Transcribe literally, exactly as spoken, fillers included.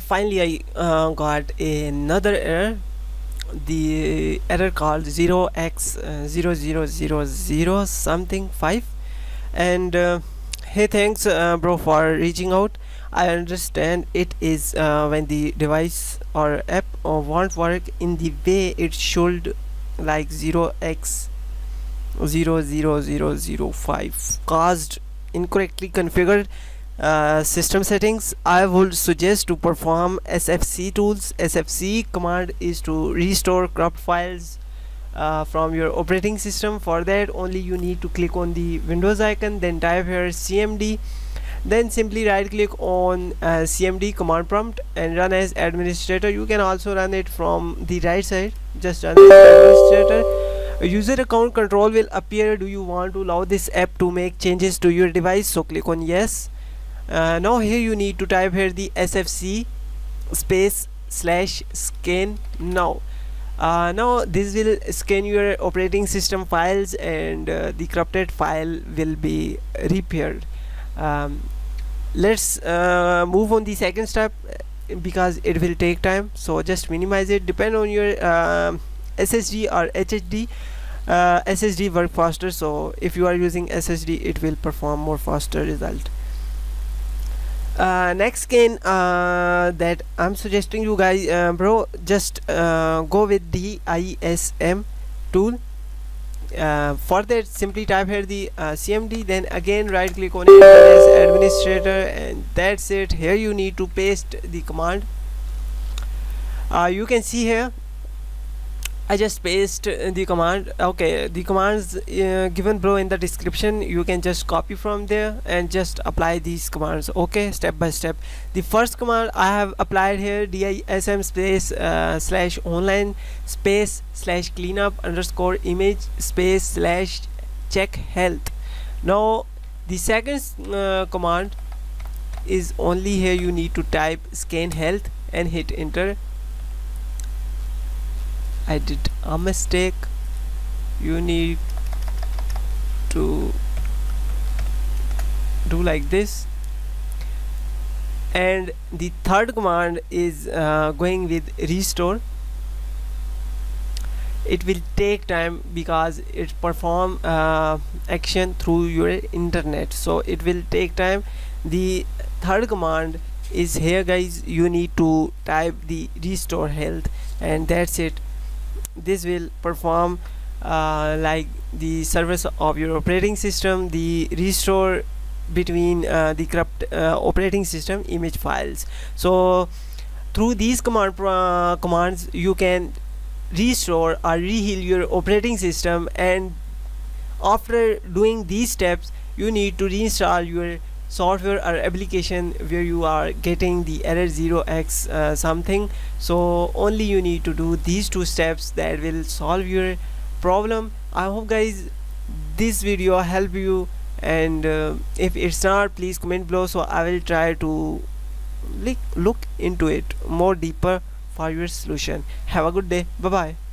finally I uh, got another error, the error called zero x zero zero zero zero something five. And uh, hey, thanks uh, bro for reaching out. I understand it is uh, when the device or app uh, won't work in the way it should, like zero x zero zero zero zero five caused incorrectly configured uh, system settings. I would suggest to perform S F C tools. S F C command is to restore corrupt files uh, from your operating system. For that only you need to click on the Windows icon, then type here C M D, then simply right click on uh, C M D command prompt and run as administrator. You can also run it from the right side, just run as administrator. A user account control will appear. Do you want to allow this app to make changes to your device? So click on yes. Uh, now here you need to type here the S F C space slash scan now. Uh, now this will scan your operating system files and uh, the corrupted file will be repaired. Um, let's uh, move on the second step because it will take time, so just minimize it. Depend on your uh, S S D or H D D. uh, S S D work faster, so if you are using S S D it will perform more faster result. Uh, next scan uh, that I'm suggesting you guys, uh, bro, just uh, go with the I S M tool. Uh, for that simply type here the uh, C M D, then again right click on it as administrator, and that's it. Here you need to paste the command. Uh, you can see here I just paste uh, the command. Okay, the commands uh, given bro in the description, you can just copy from there and just apply these commands, okay, step by step. The first command I have applied here, dim space uh, slash online space slash cleanup underscore image space slash check health. Now the second uh, command is only here you need to type scan health and hit enter. I did a mistake. You need to do like this. And the third command is uh, going with restore. It will take time because it perform uh, action through your internet, so it will take time. The third command is here guys, you need to type the restore health and that's it. This will perform uh, like the service of your operating system, the restore between uh, the corrupt uh, operating system image files. So through these command uh, commands you can restore or reheal your operating system, and after doing these steps you need to reinstall your software or application where you are getting the error zero x uh, something. So only you need to do these two steps that will solve your problem. I hope guys this video help you, and uh, if it's not, please comment below so I will try to look into it more deeper for your solution. Have a good day. Bye bye.